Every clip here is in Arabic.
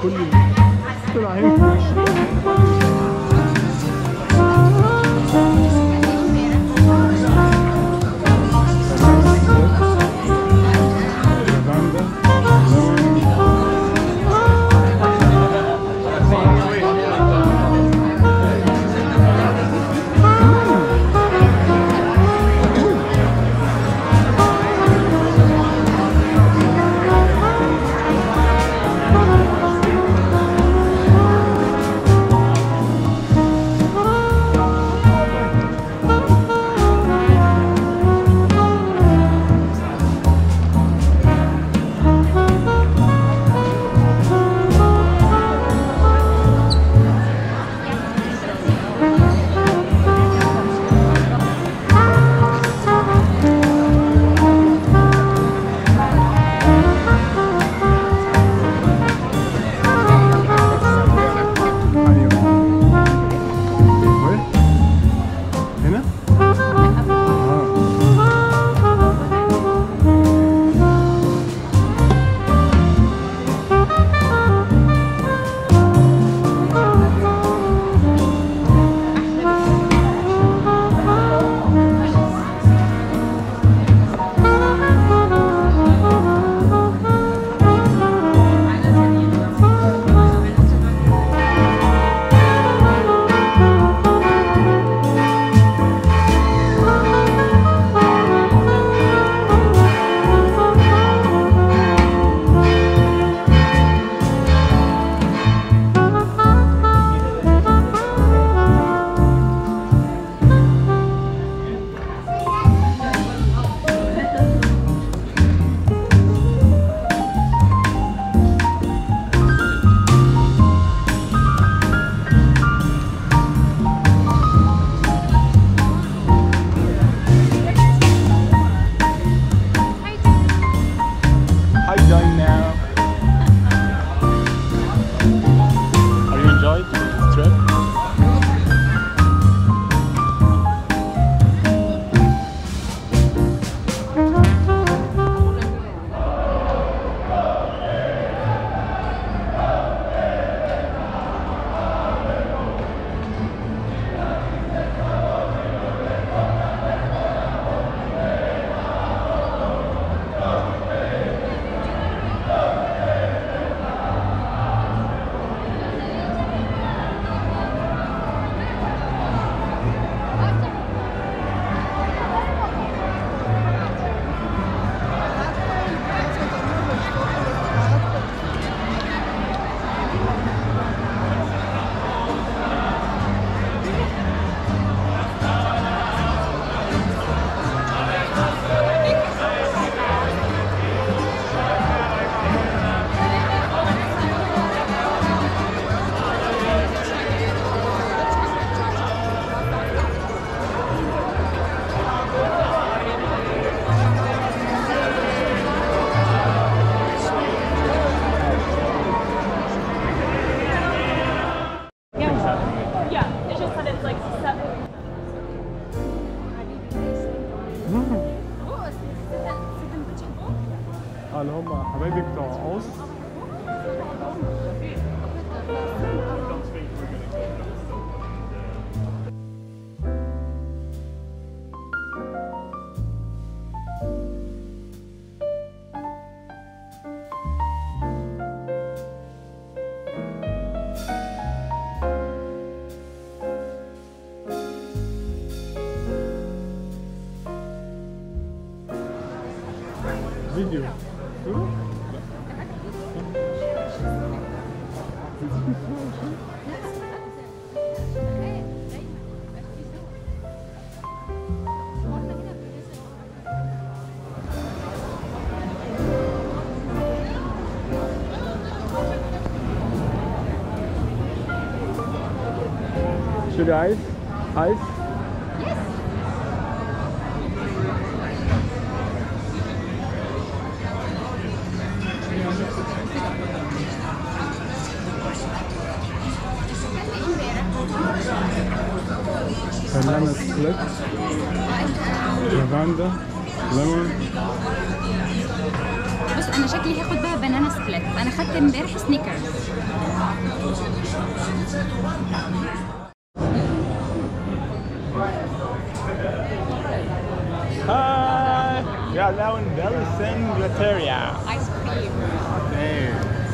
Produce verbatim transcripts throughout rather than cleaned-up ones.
كل طلع هنا. اللي هم حبايبي بتوع قوس. فيديو Should I ice? Ice? Banana split, lavender, lemon. انا شكلي هاخد بقى بنانا سبليت. انا خدت امبارح سنيكرز. Hi! We are now in Belly Singletariat. Ice cream. Okay.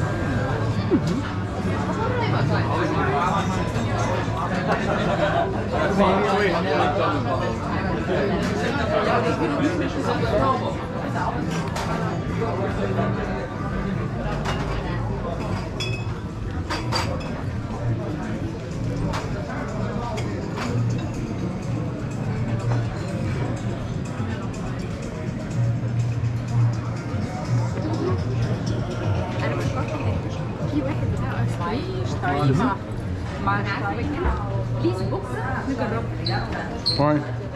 انا فكرت في واحد بتاع ايس كريم اشتريه مع مع بليز بوكس نجربه. Why?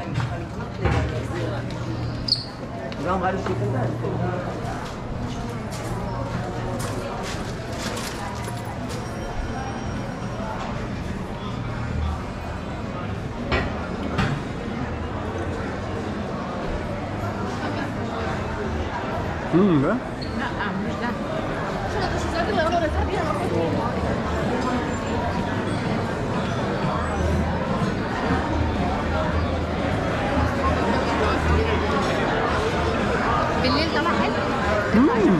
Mmm, ده؟ لا مش ده. بالليل طلع حلو. Mmm.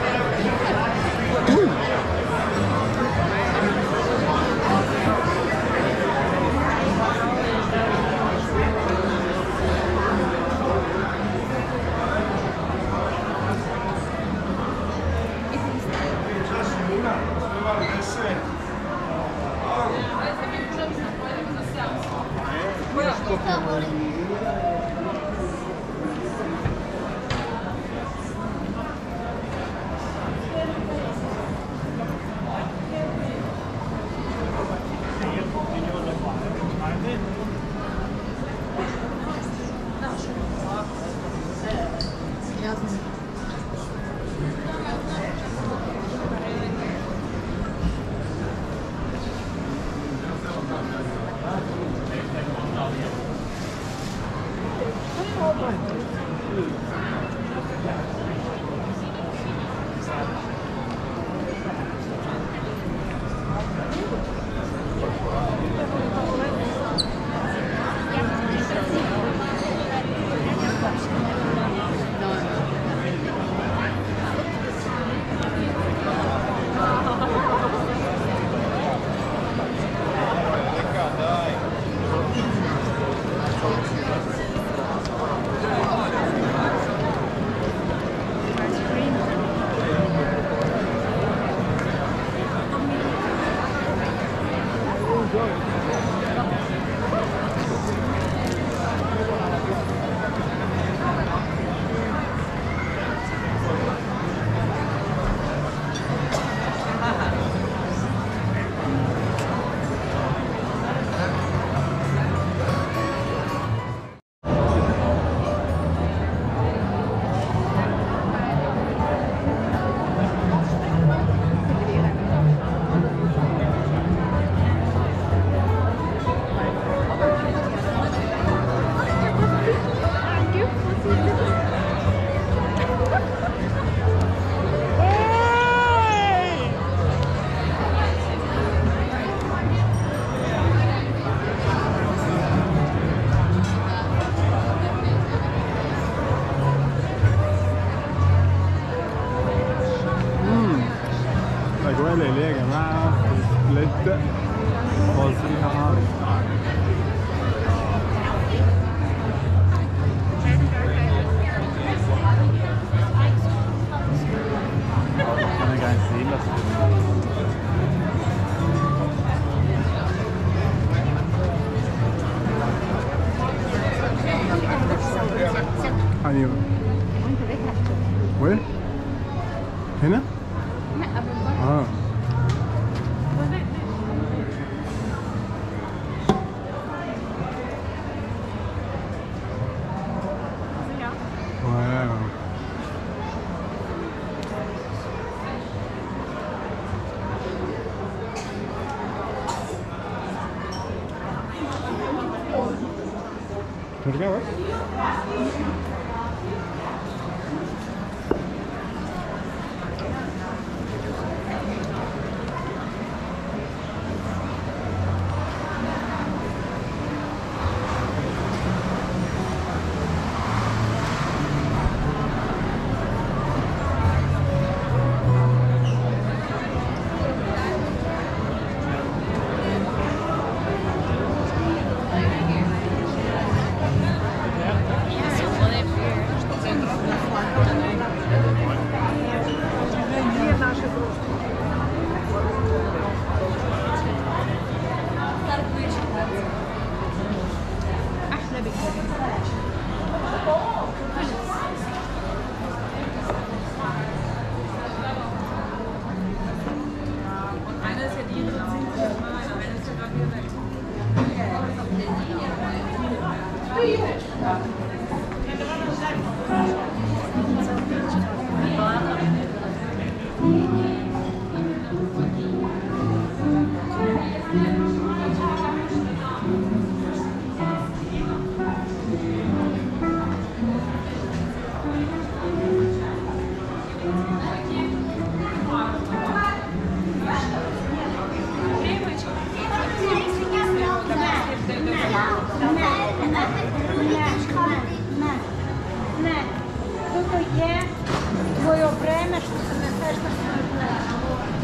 الأجواء الليلية يا جماعة سبليت فظيعة. أنا قاعد سيلة أيوه. وين؟ هنا؟ اه واو. ترجع بس. Не, тут є твоє бремя, що ти несеш на свою плечі.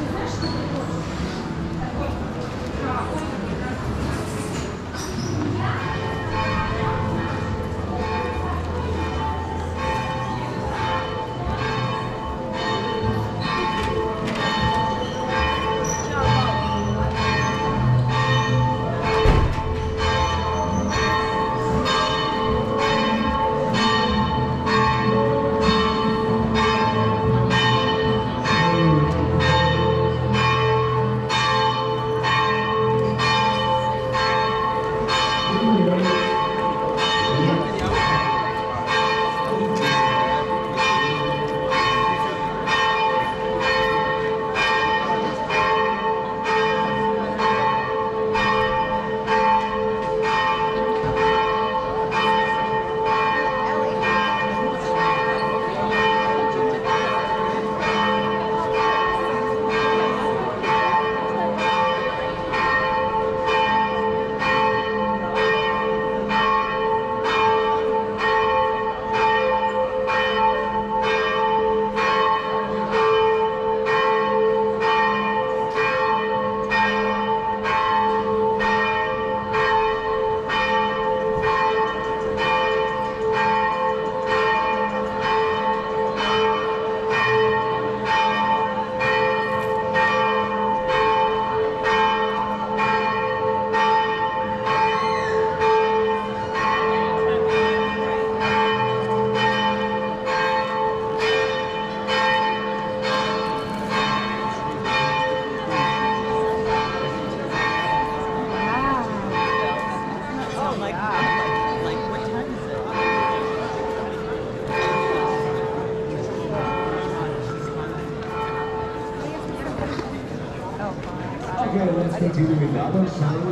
Okay, let's continue with the other side.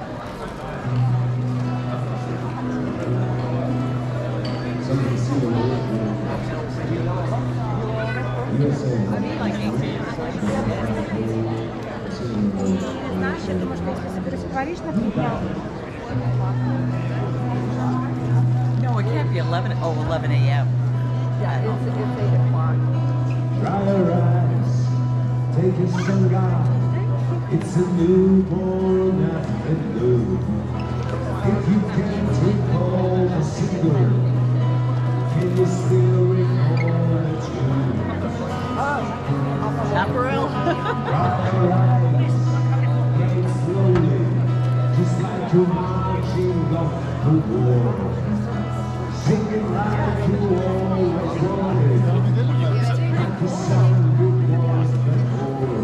So you can see the road. U S A. Знаєш, я думаю, що якщо собі розпариш на підняв. No, it can't be eleven. Oh, eleven a m Yeah, it's, it's eight o'clock. Dry your eyes, take a sunrise. It's a newborn afternoon. If you can't recall the single, can you still recall the tune? Chaparral. Dry your eyes, play it slowly, just like you're marching off to war. Sing it like you always wanted, like the sound you was before.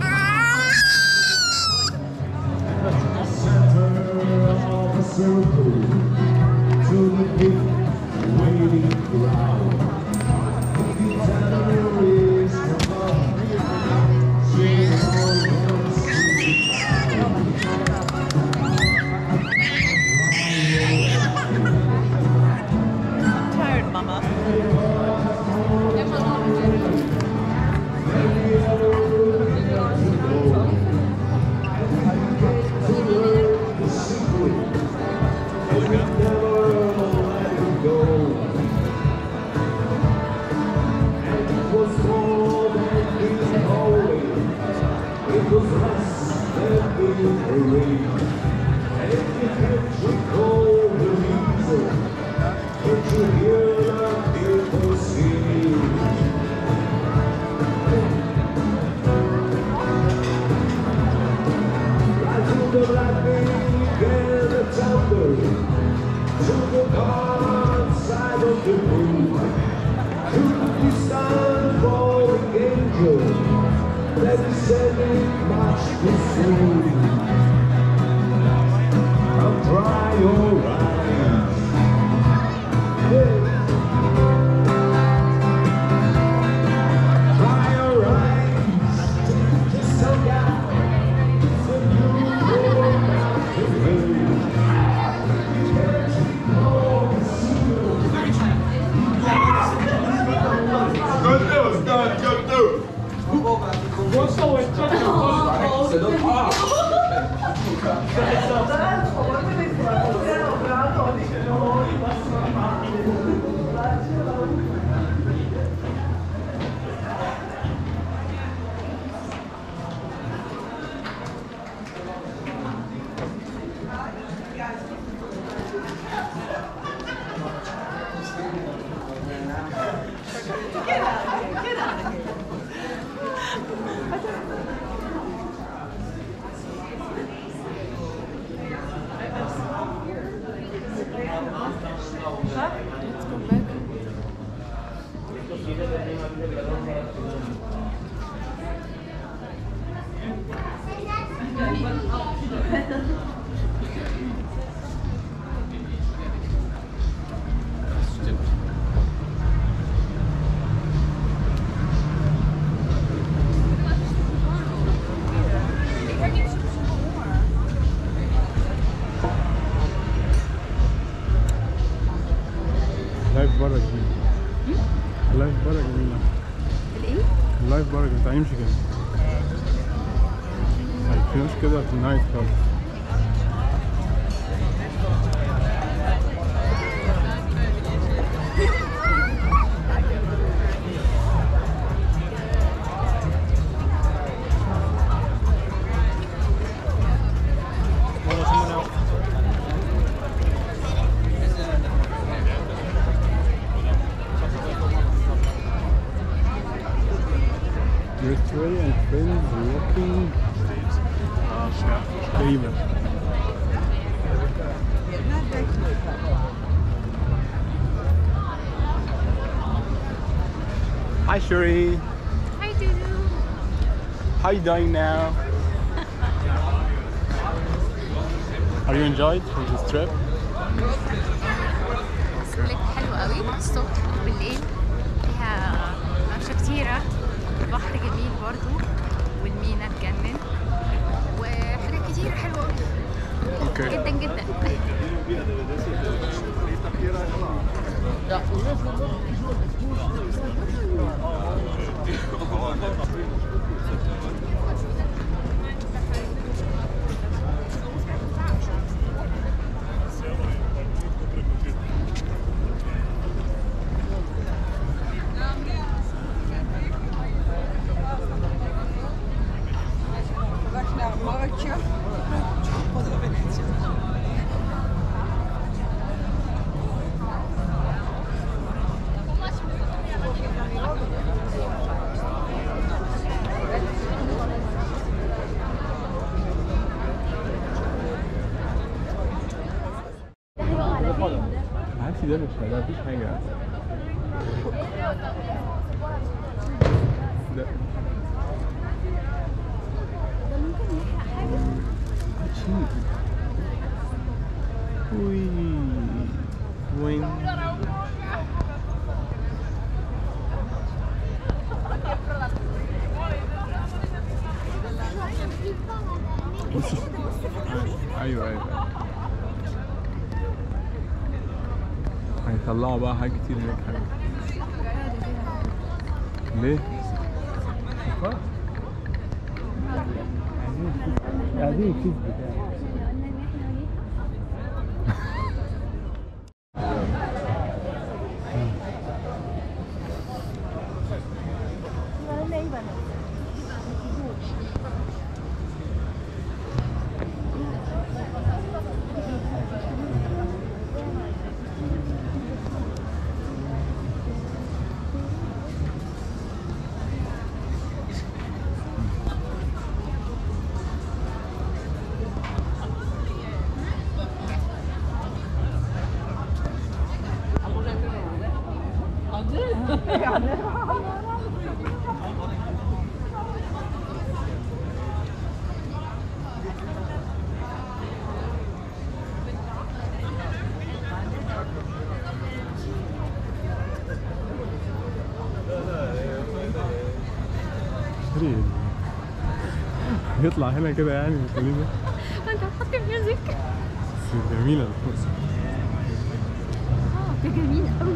Circle to the big waiting crowd. The terrorists come up, sing all and sing I'm tired, Mama. Let me say, march this way. اللايف بره جميل. اللايف بره جميل. الايه؟ اللايف بره جميل. تعالي نمشي كده. في ناس كده في النايت كلاب. Victoria and friends walking تقريبا. Hi Shuri. Hi Dudu. How you doing now? Are you enjoyed this trip? سلك حلو قوي الصبح وبالليل، فيها ممشى كتيرة، البحر جميل برضو والمينا تجنن وحاجات كتير حلوة قوي. Okay. جدا جدا. عادي ده مش ده مفيش حاجة. ده ده ممكن نحرق حاجة. شيء. وي وين بص. ايوه ايوه هيطلعوا بقى حاجات كتير هناك حلوة. ليه؟ خلاص عايزين الكيس بتاعي. يطلع هنا كده يعني الكلمة. انت هتحط ميوزك. بس جميلة الفرصة. اه ده جميل قوي.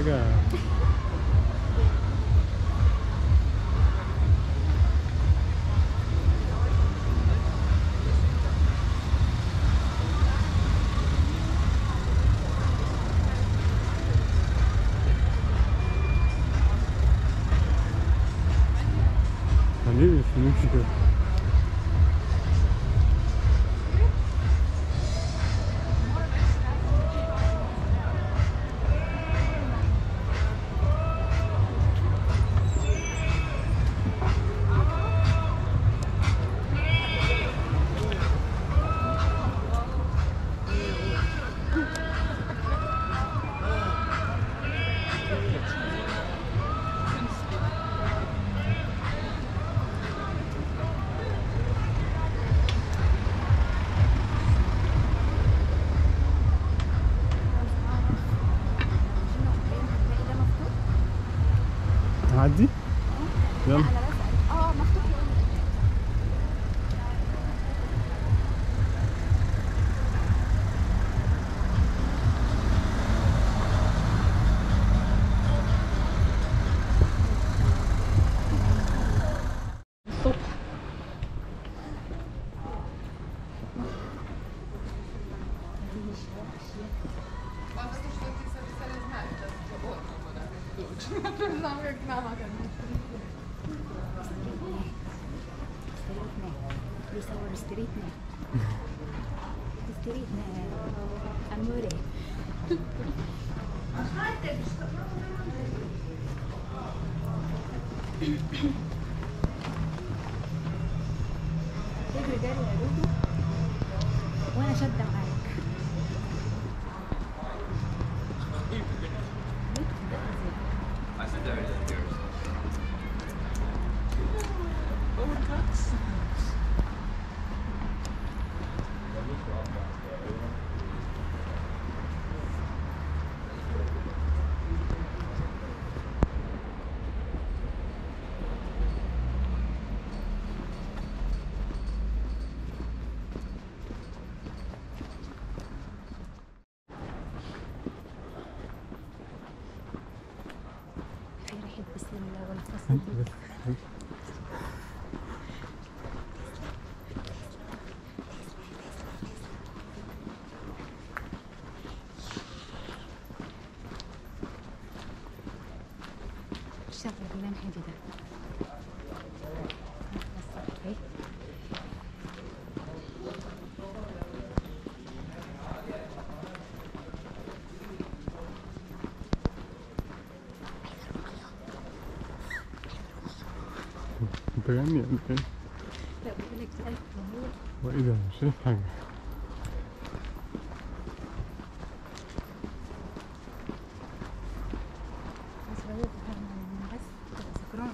حاجة ليه مش بنمشي كده؟ نعدي؟ يلا. انا بسأل اه مفتوح يقول لي. بيصور ستريتنا ستريتنا أموري. تجري جري يا دودو وانا شادة معاك. I said that is yours. في ريحة بسلة والفصل دي. الشغل اللي هادي ده. اوكي. انت غني ولا ايه؟ لا بقول لك سألت هو هو ايه ده؟ مش شايف حاجة. صغير بس تبقى سكران.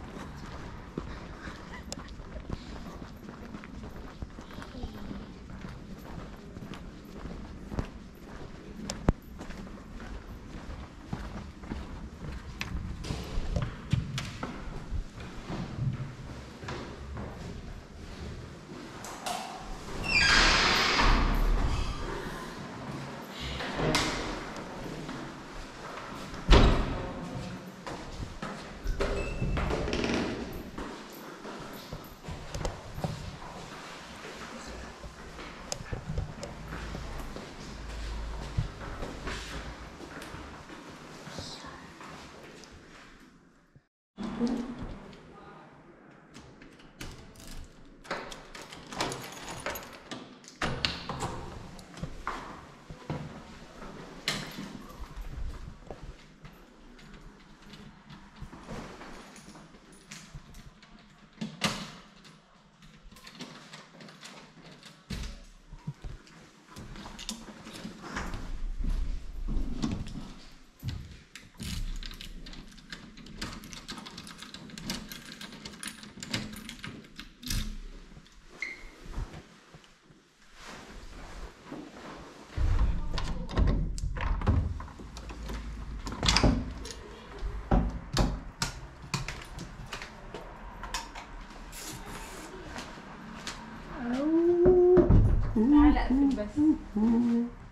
تعلق بس.